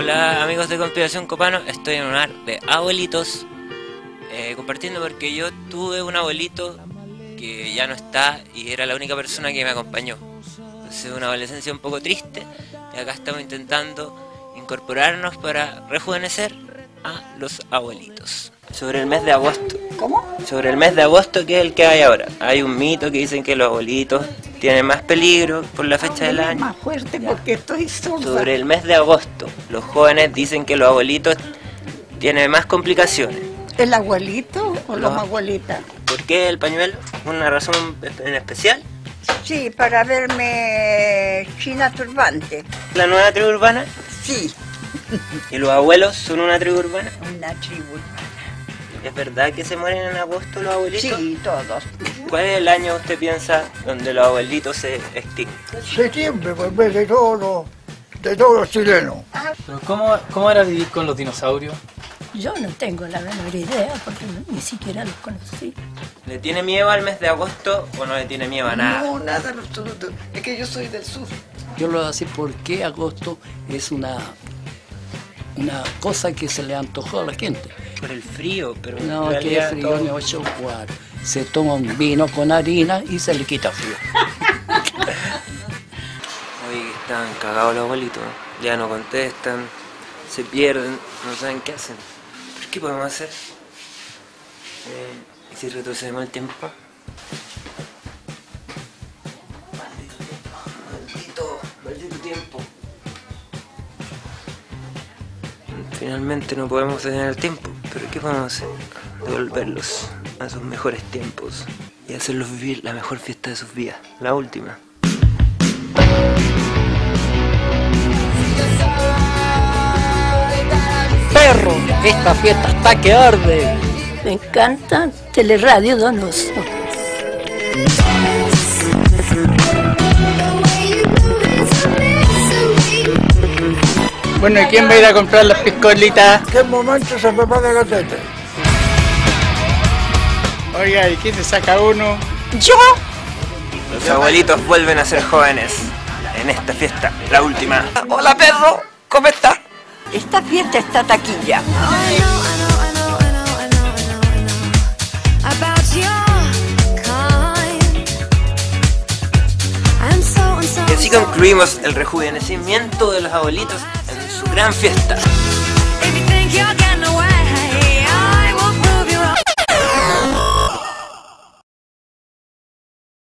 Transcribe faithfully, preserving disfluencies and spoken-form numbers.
Hola amigos de Conspiración Copano, estoy en un hogar de abuelitos eh, compartiendo porque yo tuve un abuelito que ya no está y era la única persona que me acompañó. Entonces una adolescencia un poco triste y acá estamos intentando incorporarnos para rejuvenecer a los abuelitos. Sobre el mes de agosto. ¿Cómo? Sobre el mes de agosto, que es el que hay ahora. Hay un mito que dicen que los abuelitos tienen más peligro por la fecha del año. Más fuerte porque estoy sorda. Sobre el mes de agosto, los jóvenes dicen que los abuelitos tienen más complicaciones. ¿El abuelito o No. la abuelita? ¿Por qué el pañuelo? ¿Una razón en especial? Sí, para verme china turbante. ¿La nueva tribu urbana? Sí, ¿Y los abuelos son una tribu urbana? una tribu. ¿Es verdad que se mueren en agosto los abuelitos? Sí, todos. ¿Cuál es el año usted piensa donde los abuelitos se extinguen? Septiembre, pues ves de todos los, de todos los chilenos. Pero ¿cómo, ¿Cómo era vivir con los dinosaurios? Yo no tengo la menor idea porque no- ni siquiera los conocí. ¿Le tiene miedo al mes de agosto o no le tiene miedo a nada? No, nada en absoluto. Es que yo soy del sur. Yo lo sé porque agosto es una, una cosa que se le antojó a la gente. Por el frío, pero en No, que realidad frío, todo- ni ocho cuatro. Se toma un vino con harina y se le quita frío. Oye, están cagados los abuelitos, ya no contestan, se pierden, no saben qué hacen. ¿Pero qué podemos hacer? Eh, ¿Y si retrocedemos el tiempo? Maldito tiempo, maldito, maldito tiempo. Finalmente no podemos detener el tiempo, pero ¿qué podemos hacer? Devolverlos a sus mejores tiempos y hacerlos vivir la mejor fiesta de sus vidas, la última. ¡Perro! Esta fiesta está que arde. Me encanta Teleradio Donoso. Bueno, ¿y quién va a ir a comprar las piscolitas? ¿Qué momento se prepara la teta? Oiga, ¿y quién se saca uno? ¿Yo? Los abuelitos vuelven a ser jóvenes en esta fiesta, la última. Hola, perro. ¿Cómo estás? Esta fiesta está taquilla. Y así concluimos el rejuvenecimiento de los abuelitos en su gran fiesta. If you think you're getting away